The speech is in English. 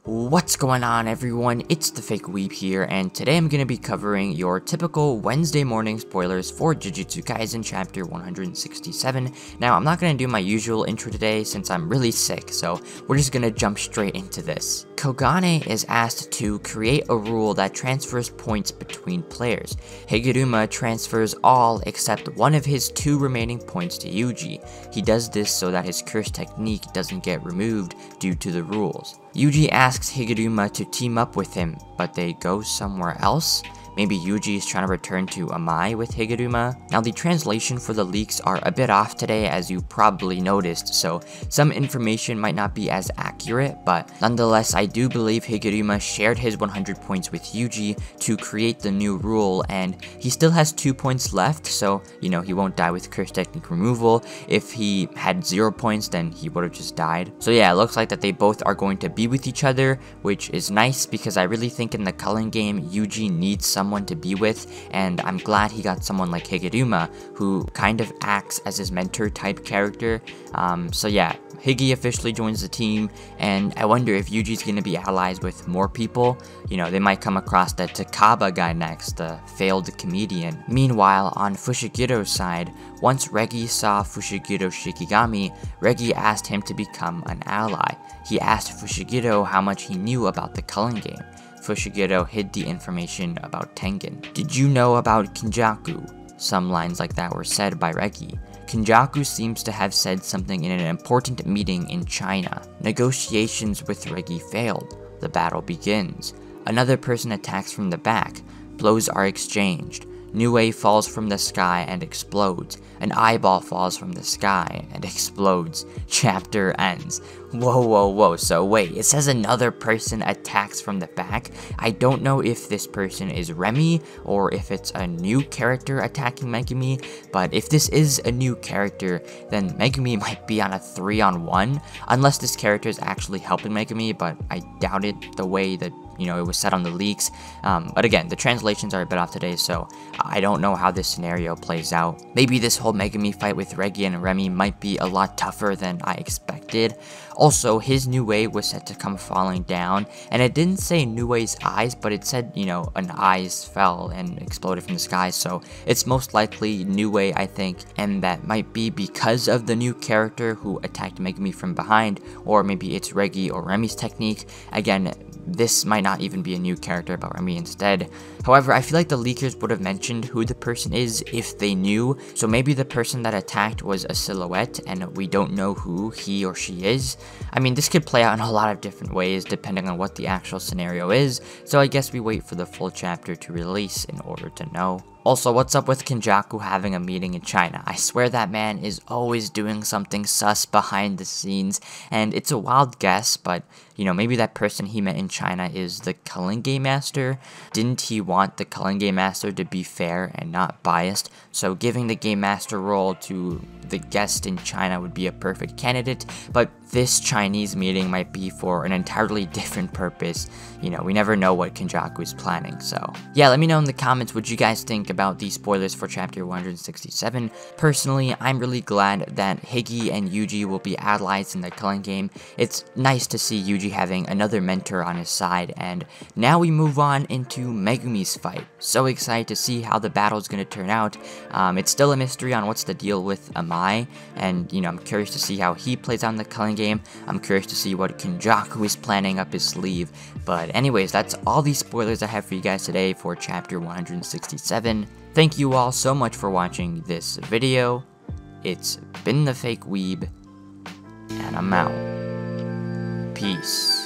What's going on, everyone? It's the Fake Weeb here, and today I'm going to be covering your typical Wednesday morning spoilers for Jujutsu Kaisen Chapter 167. Now, I'm not going to do my usual intro today since I'm really sick, so we're just going to jump straight into this. Kogane is asked to create a rule that transfers points between players. Higuruma transfers all except one of his 2 remaining points to Yuji. He does this so that his curse technique doesn't get removed due to the rules. Yuji asks Higuruma to team up with him, but they go somewhere else? Maybe Yuji is trying to return to Amai with Higuruma? Now, the translation for the leaks are a bit off today, as you probably noticed, so some information might not be as accurate, but nonetheless, I do believe Higuruma shared his 100 points with Yuji to create the new rule, and he still has 2 points left, so, he won't die with curse technique removal. If he had 0 points, then he would have just died. So yeah, it looks like that they both are going to be with each other, which is nice, because I really think in the Culling game, Yuji needs someone to be with, and I'm glad he got someone like Higuruma, who kind of acts as his mentor type character. So yeah, Higgy officially joins the team, and I wonder if Yuji's gonna be allies with more people. They might come across the Takaba guy next, the failed comedian. Meanwhile, on Fushigiro's side, once Regi saw Fushiguro Shikigami, Regi asked him to become an ally. He asked Fushiguro how much he knew about the Culling game. Fushiguro hid the information about Tengen. Did you know about Kinjaku? Some lines like that were said by Regi. Kinjaku seems to have said something in an important meeting in China. Negotiations with Regi failed. The battle begins. Another person attacks from the back. Blows are exchanged. Nue falls from the sky and explodes. An eyeball falls from the sky and explodes. Chapter ends. Whoa, so wait, it says another person attacks from the back? I don't know if this person is Remy, or if it's a new character attacking Megumi, but if this is a new character, then Megumi might be on a 3-on-1, unless this character is actually helping Megumi, but I doubt it the way that it was said on the leaks. But again, the translations are a bit off today, so I don't know how this scenario plays out. Maybe this whole Megumi fight with Regi and Remy might be a lot tougher than I expected. Also, his Nue was said to come falling down, and it didn't say Nue's eyes, but it said, an eyes fell and exploded from the sky, so it's most likely Nue, I think, and that might be because of the new character who attacked Megumi from behind, or maybe it's Regi or Remy's technique. Again, this might not even be a new character about Remy instead. However, I feel like the leakers would have mentioned who the person is if they knew, so maybe the person that attacked was a silhouette and we don't know who he or she is. I mean, this could play out in a lot of different ways depending on what the actual scenario is, so I guess we wait for the full chapter to release in order to know. Also, what's up with Kinjaku having a meeting in China? I swear that man is always doing something sus behind the scenes, and it's a wild guess, but maybe that person he met in China is the Culling Game Master. Didn't he want the Culling Game Master to be fair and not biased? So giving the Game Master role to the guest in China would be a perfect candidate, but this Chinese meeting might be for an entirely different purpose. We never know what Kinjaku is planning, so yeah, let me know in the comments what you guys think about these spoilers for chapter 167. Personally, I'm really glad that Higgy and Yuji will be allies in the Culling game. It's nice to see Yuji having another mentor on his side, and now we move on into Megumi's fight. So excited to see how the battle is going to turn out. It's still a mystery on what's the deal with Amai, and I'm curious to see how he plays out in the Culling game. I'm curious to see what Kinjaku is planning up his sleeve. But anyways, that's all the spoilers I have for you guys today for chapter 167. Thank you all so much for watching this video. It's been the Fake Weeb, and I'm out. Peace.